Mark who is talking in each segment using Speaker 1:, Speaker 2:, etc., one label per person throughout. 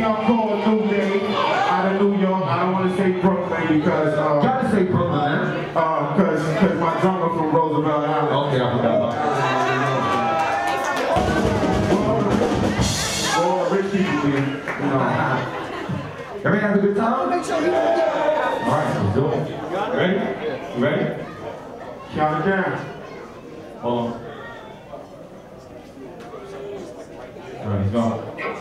Speaker 1: y'all call New Day out of New York. I don't want to say Brooklyn because
Speaker 2: gotta say Brooklyn, man.
Speaker 1: Because my drummer from Roosevelt Island.
Speaker 2: Okay, I forgot about that.
Speaker 1: Well, rich people here, you know.
Speaker 2: Everybody have a good time? Make sure you all right, let's do it. Ready? You ready?
Speaker 1: Count it down.
Speaker 2: Hold on. All right, he's gone.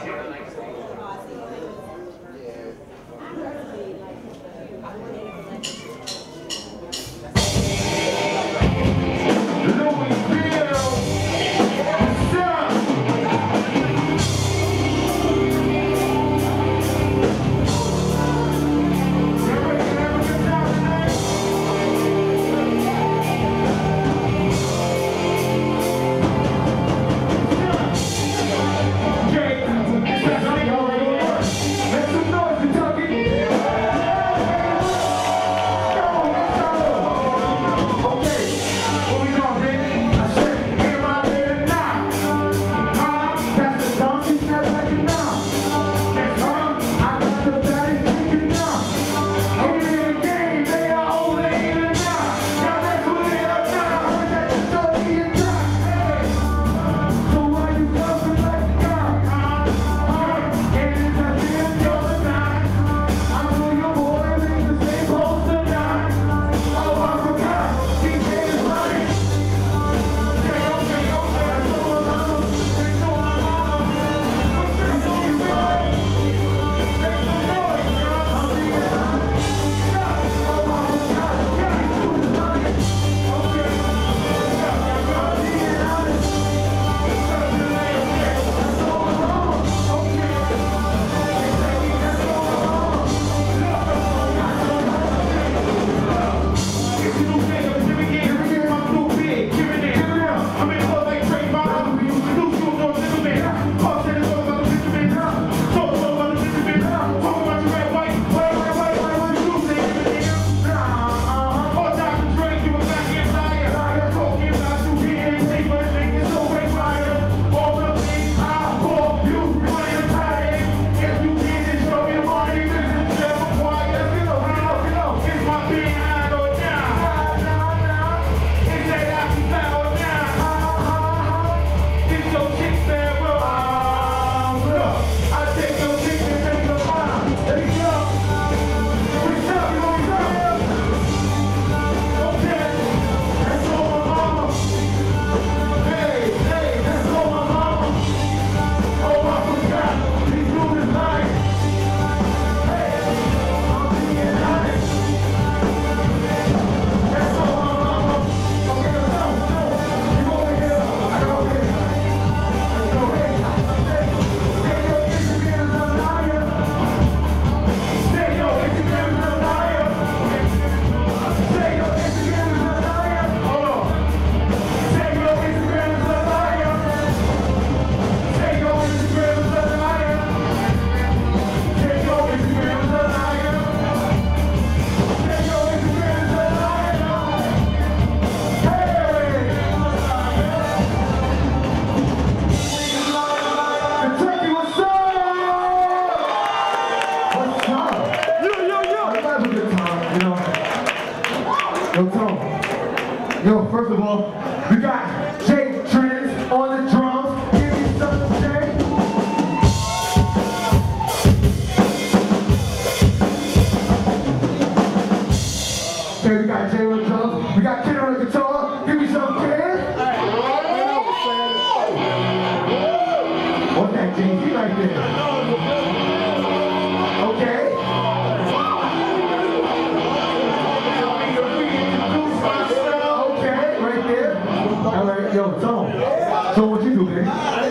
Speaker 1: Yo, first of all, we got Jay Trends on the drums. Give me some Jay. Okay, we got Jay on the drums. We got Ken on the guitar. Give me some Ken. What's that Jay-Z right there? Okay. All right, yo, Tom. So what you do, man?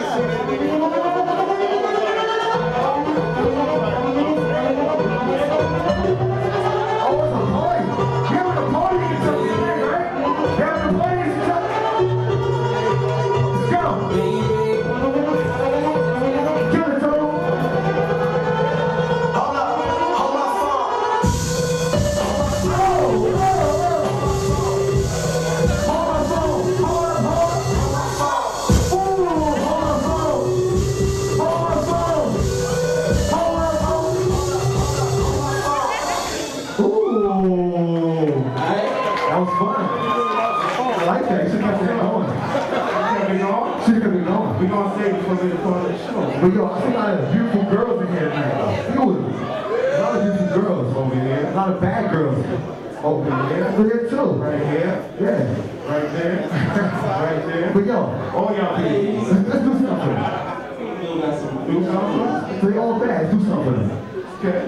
Speaker 1: Oh, it's a party. We're having a party in Kentucky today, right? We're having a party in Kentucky. Let's go. Kill it, Tom.
Speaker 3: We're going to save it for later part of the show.
Speaker 1: But yo, I see a lot of beautiful girls in here tonight. A lot of beautiful girls over here. A lot of bad girls over here. Over here too.
Speaker 3: Right here.
Speaker 1: Yeah.
Speaker 3: Right there. Right there.
Speaker 1: But yo,
Speaker 3: All y'all people.
Speaker 1: let's do something.
Speaker 3: Do something?
Speaker 1: So they all bad. Do something.
Speaker 3: Okay.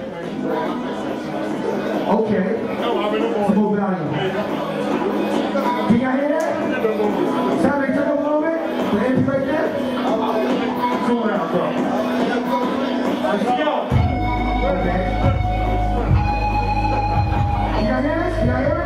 Speaker 1: Okay. Let's move value. Can y'all hear that? Sound like a little bit? The empty right there?
Speaker 3: Cool down, bro. Let's go.
Speaker 1: Okay. Can y'all hear this? Can y'all hear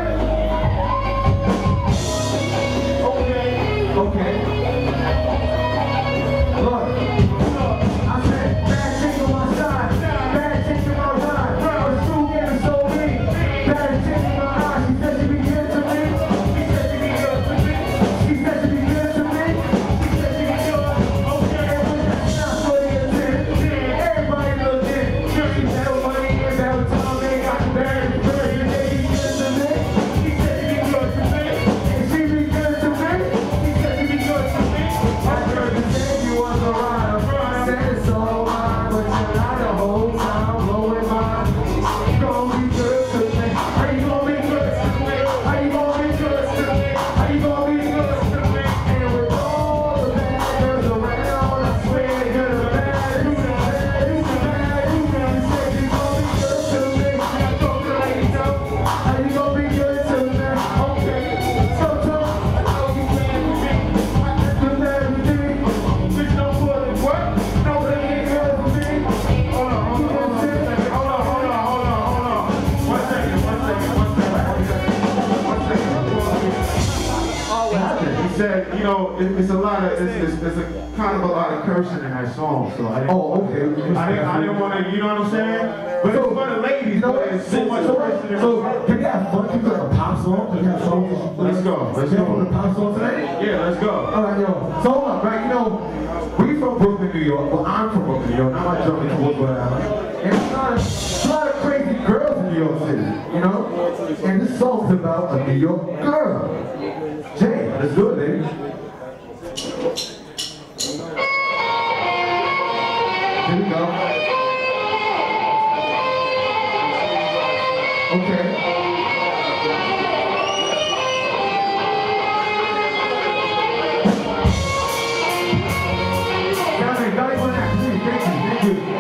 Speaker 1: it?
Speaker 3: Okay.
Speaker 1: Okay. Look. I said, bad chick on my side. Bad chick in my ride. Her shoe getting so mean. Bad chick in my eye. She said she be good to me. She said she be good to me. She said she be good to me. She said she be good. Okay. And with that snap for the attention, everybody looked in. She said money and that was time they got bad. She said she be good to me. She said she be good to me. And she be good to me. She said she be good to me. I heard you say you was a rider. Said it's all mine, but you're not the whole time blowing mine. You gon' be good to me. How you gon' be good to me? How you gon' be good to me? How you gon' be good to me? And with all the bad girls around, I swear you're the bad, you the bad, you the bad, you the bad. You said you gon' be good to me. I told you like you know. How you gon' be good to me? Okay, so I know you mad with me. You mad with me? Bitch, don't put it what? No, that ain't good for me.
Speaker 3: Hold on. One second. He said, you know, it's a lot of, it's a kind of a lot of cursing in that song, so I didn't,
Speaker 1: Oh, okay.
Speaker 3: I didn't want to, you know what I'm saying? But it's for the ladies,
Speaker 1: You know,
Speaker 3: but it's so much cursing in
Speaker 1: so can we have fun? Can we have a pop song? Can we have a song?
Speaker 3: Let's go.
Speaker 1: Let's go on the pop song today?
Speaker 3: Yeah, let's go.
Speaker 1: All right, yo. So hold up, right? You know, we from Brooklyn, New York. Well, I'm from Brooklyn, New York. I'm not jumping towards Rhode Island. And there's a lot of crazy girls in New York City, you know? And this song's about a New York girl. Jay, let's do it, baby. Here we go. Okay. Thank you.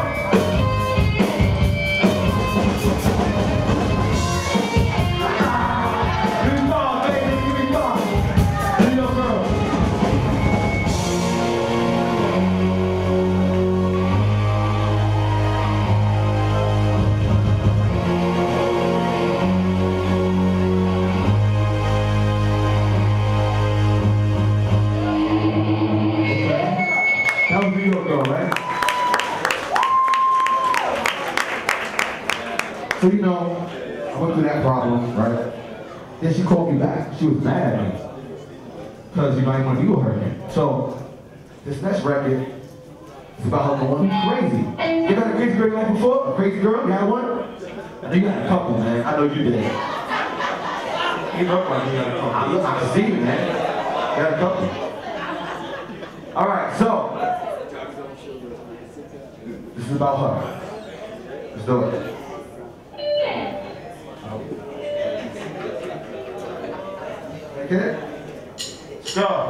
Speaker 1: So, you know, I went through that problem, right? Then she called me back. She was mad at me. Because, you know, I didn't want to be with her again. So, this next record is about her going crazy. You got a crazy girl like before? A crazy girl? You had one? I know you had a couple, man. I know you did. You look like you had a couple. I can see it, man. You had a couple. All right, so. This is about her. Let's do it. Make it? Let's go.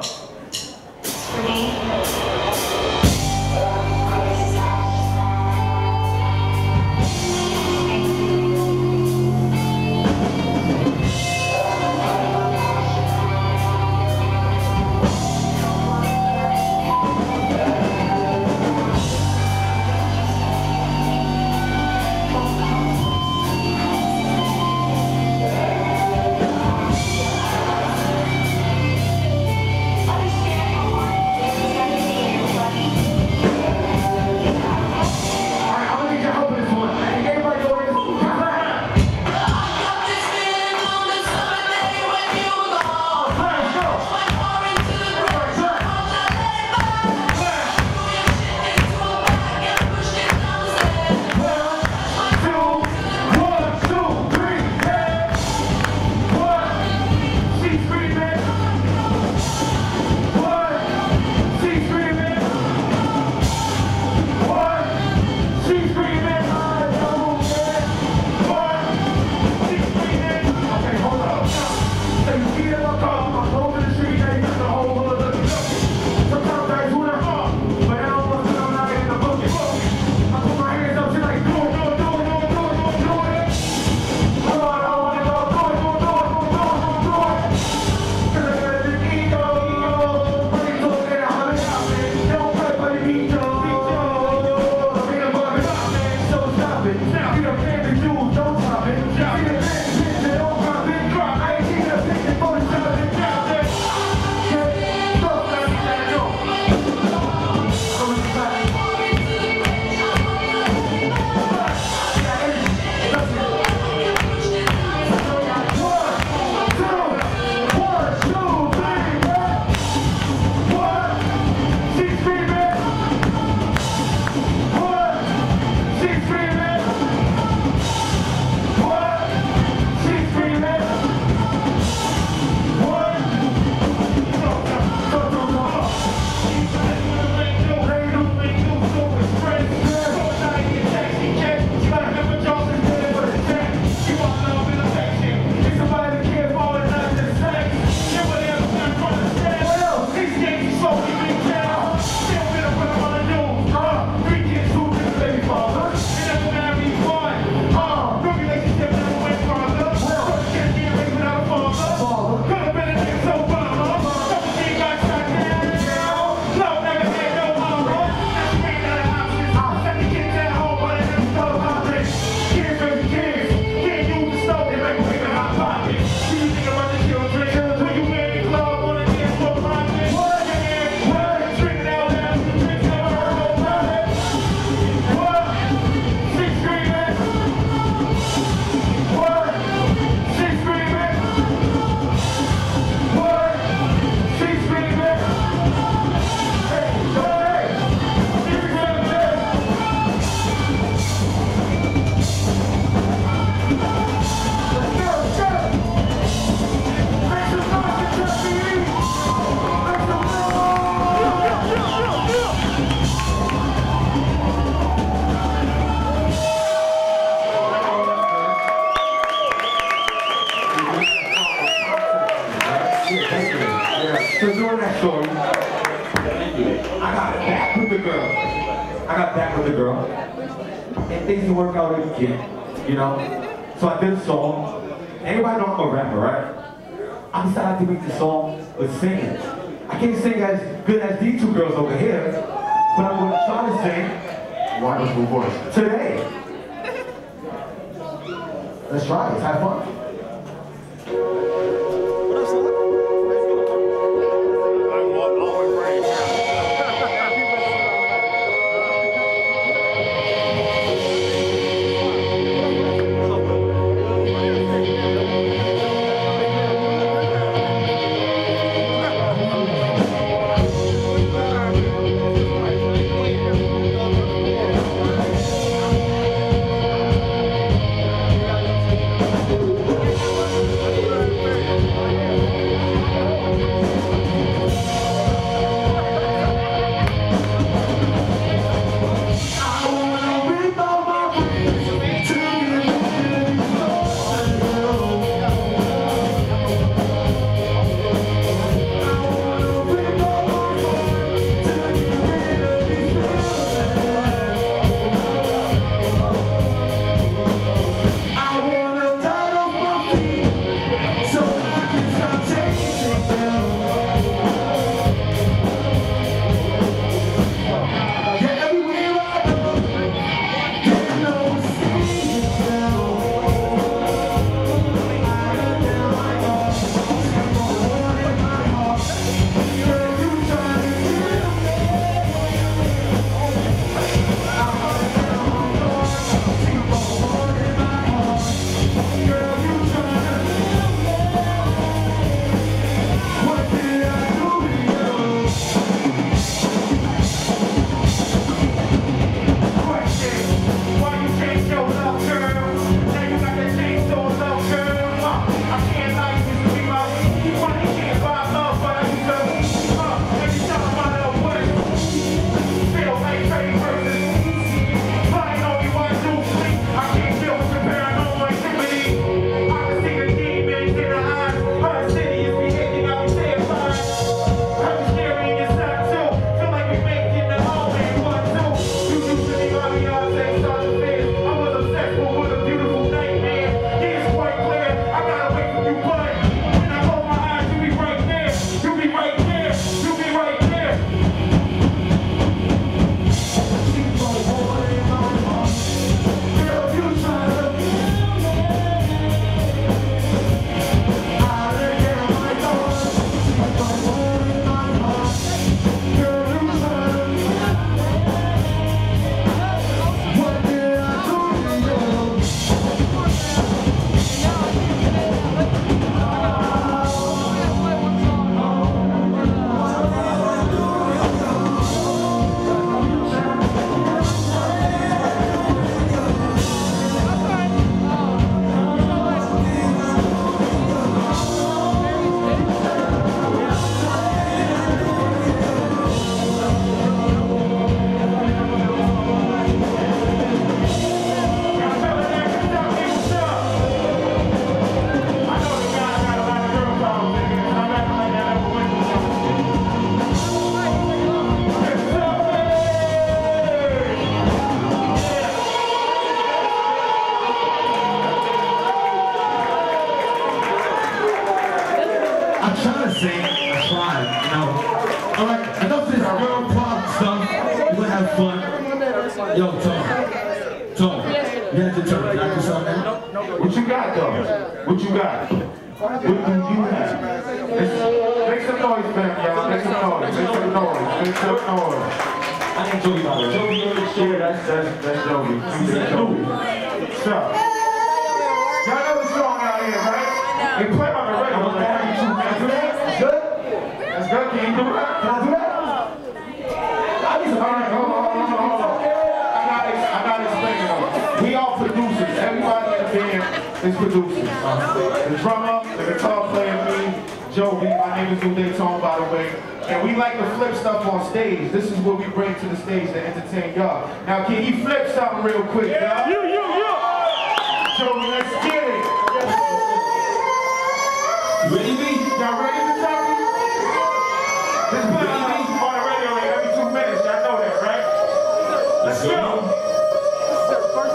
Speaker 1: So during that story, I got back with the girl.
Speaker 2: and things didn't work out again, you know? So I did a song. Everybody know I'm a rapper, right? I decided to make the song with singing. I can't sing as good as these two girls over here, but I'm gonna try to sing
Speaker 3: Wonderful voice.
Speaker 2: today. Let's try it, let's have fun.
Speaker 1: I'm trying to sing, I'm trying, you know. Alright, enough of this girl pop stuff. We're gonna have fun. Yo, Tone, you had your turn. Can I do something?
Speaker 3: What you got though? What you got? What do you have? Make some noise, man, y'all. Make some noise. Make some noise. Make some noise.
Speaker 2: I think Joey about it. Joey,
Speaker 3: Yeah, that's Joey. Joey. So, y'all know the song out here, right? They play on the radio. Can I do that? That's good? That's good. Can you do that?
Speaker 2: Can I do that?
Speaker 3: All right, hold on. I gotta explain it all. We all producers. Everybody in the band is producers. The drummer, the guitar player, me, Joey. My name is Uday Tone, by the way. And we like to flip stuff on stage. This is what we bring to the stage to entertain y'all. Now, can you flip something real quick, y'all? Joey, let's get it.
Speaker 2: You ready, B?
Speaker 3: Y'all ready to talk? This play on the radio every 2 minutes. Y'all know that, right?
Speaker 2: Let's go.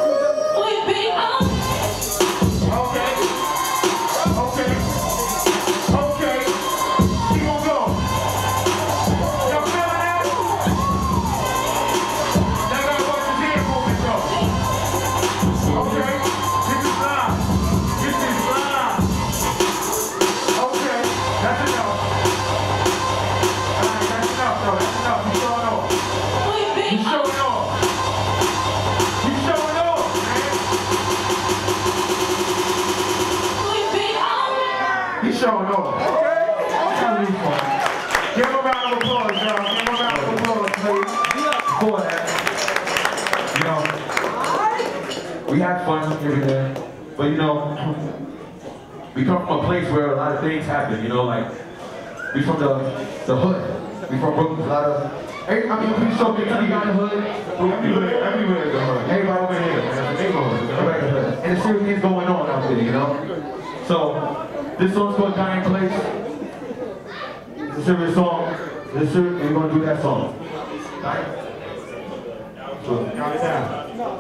Speaker 2: We had fun every day. But you know, we come from a place where a lot of things happen, you know, like, we from the hood. We from Brooklyn, a lot of, I mean, I'm pretty sure we got the hood.
Speaker 3: Everywhere is the hood.
Speaker 2: Everybody over here, man, the neighborhood, everybody in the hood. And there's serious things going on out there, you know? So, this song's called Dying Place. It's a serious song. We're gonna do that song. Right? So, count it down.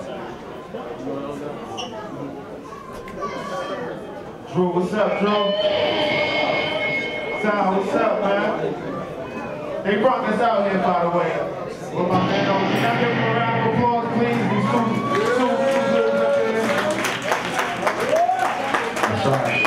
Speaker 3: Drew, what's up, Drew? Sal, what's up, man? They brought this out here, by the way. With my man over. Can I give him a round of applause, please? These two dudes up there.
Speaker 2: That's right.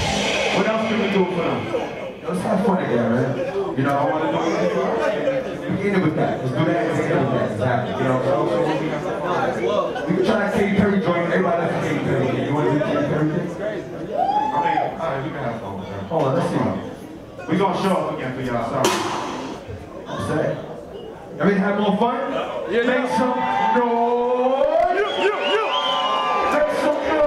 Speaker 2: Let's have fun again, man. You know, I want to do it. begin with that. Let's do that and begin with that. Exactly. You know, so we can try that Katy Perry joint. Everybody likes Katy Perry. You want to do Katy Perry thing?
Speaker 3: I mean, alright, you can have fun with that.
Speaker 2: Hold on, let's see.
Speaker 3: We're gonna show up again for y'all, sorry.
Speaker 2: I'm sad. Y'all ready to have more fun? Yeah. Make some noise. Make some noise.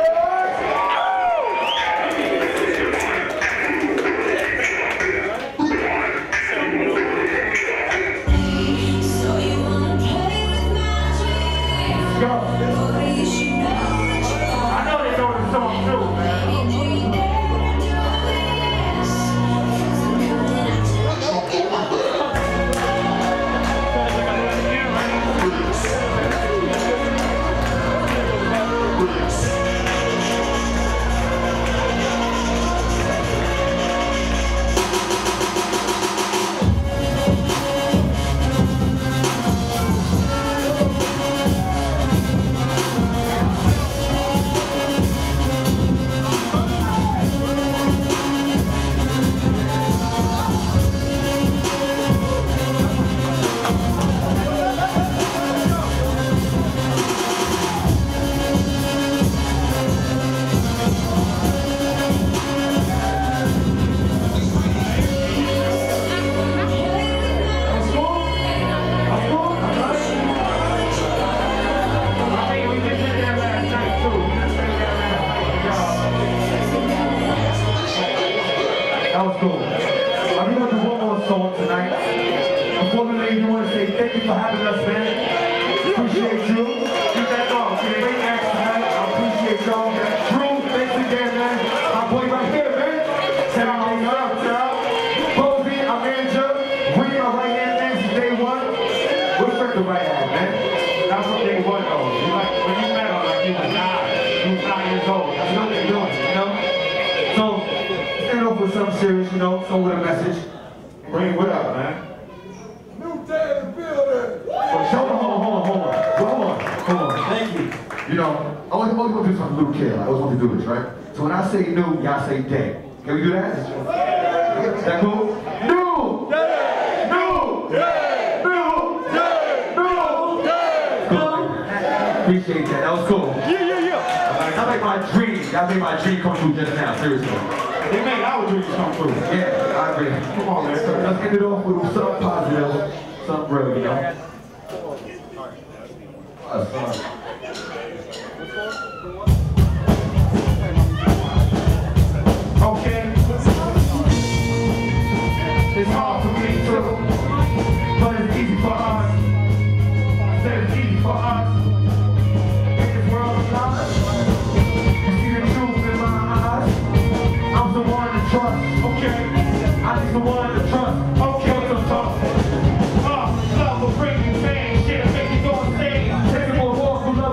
Speaker 2: That was cool. I'm going to do one more song tonight. Before we leave, we want to say thank you for having us, man. Appreciate you. Keep that going. Great acts tonight. I appreciate y'all. Drew, thanks again, man. My boy right here, man. Tell me what up, y'all. Posey, Amanda, we my right hand man since day one. What's the right hand, man?
Speaker 3: That's what day one, though. You like, when you met him, like he was 9. He was 9 years old.
Speaker 2: That's what they're doing, you know? So, stand up with something serious, you know, some with a message.
Speaker 3: Bring it up, man.
Speaker 1: New day in the building.
Speaker 2: Hold on. Thank you. You know, I always want to do something little kid. I always want to do this, right? So when I say new, y'all say day. Can we do that? Is that cool? New! Day! New! Day! New! Day! New! Day! Cool. Appreciate that. That was cool. Y'all made my dream. Y'all made my dream come true just now. Seriously.
Speaker 3: They made our dreams come true.
Speaker 2: Yeah, I agree.
Speaker 3: Come on, man.
Speaker 2: Let's get it off with something positive, something real, you know?
Speaker 3: Okay. It's hard for me too, but it's easy for us. I said it's easy for us. In this world of lies, you see the truth in my eyes. I'm the one to trust, okay? I need the one to trust, okay? So tough. Love will bring you pain, shit'll make you go insane.
Speaker 2: Take it for a walk,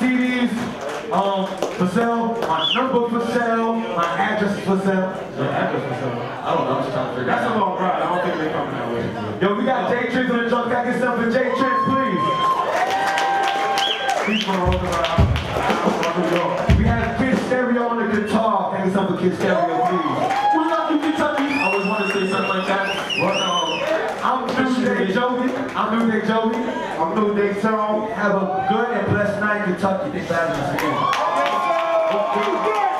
Speaker 2: CDs for sale, my number for sale, my address is for sale.
Speaker 3: Your address for sale.
Speaker 2: I don't know, I'm just trying to figure
Speaker 3: That's
Speaker 2: it
Speaker 3: a
Speaker 2: out.
Speaker 3: long ride. I don't think they're coming that way.
Speaker 2: Yo, we got J Tricks on the drums. Can I get something for J Tricks, please?
Speaker 3: He's from Rhode Island.
Speaker 2: We have Kid Stereo on the guitar. Can I get something for Kid Stereo, please?
Speaker 4: We love you, Kentucky. I always want to say something like that.
Speaker 2: I'm New Day Joey. I'm New Day Joey.
Speaker 3: I'm New Day Tone.
Speaker 2: Have a good and blessed night, Kentucky. Thanks for having us again.